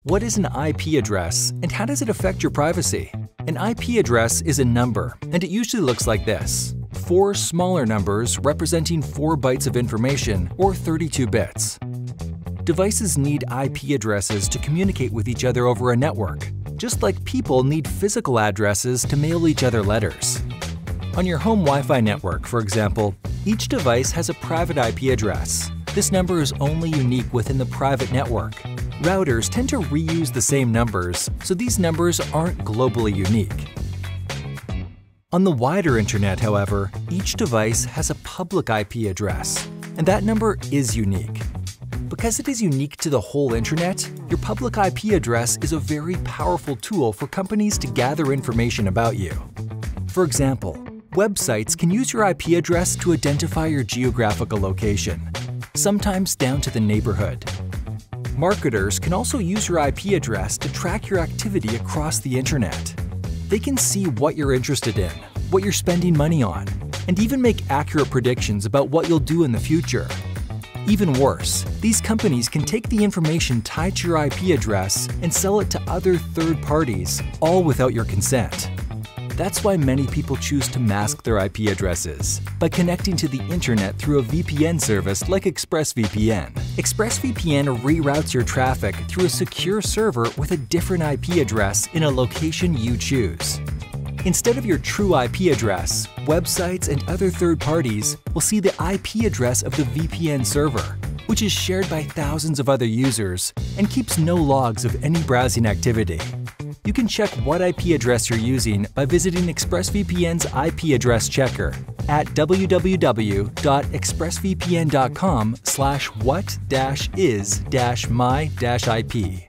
What is an IP address and how does it affect your privacy? An IP address is a number, and it usually looks like this. 4 smaller numbers representing 4 bytes of information, or 32 bits. Devices need IP addresses to communicate with each other over a network, just like people need physical addresses to mail each other letters. On your home Wi-Fi network, for example, each device has a private IP address. This number is only unique within the private network. Routers tend to reuse the same numbers, so these numbers aren't globally unique. On the wider internet, however, each device has a public IP address, and that number is unique. Because it is unique to the whole internet, your public IP address is a very powerful tool for companies to gather information about you. For example, websites can use your IP address to identify your geographical location, sometimes down to the neighborhood. Marketers can also use your IP address to track your activity across the internet. They can see what you're interested in, what you're spending money on, and even make accurate predictions about what you'll do in the future. Even worse, these companies can take the information tied to your IP address and sell it to other third parties, all without your consent. That's why many people choose to mask their IP addresses by connecting to the internet through a VPN service like ExpressVPN. ExpressVPN reroutes your traffic through a secure server with a different IP address in a location you choose. Instead of your true IP address, websites and other third parties will see the IP address of the VPN server, which is shared by thousands of other users and keeps no logs of any browsing activity. You can check what IP address you're using by visiting ExpressVPN's IP address checker at www.expressvpn.com/what-is-my-ip.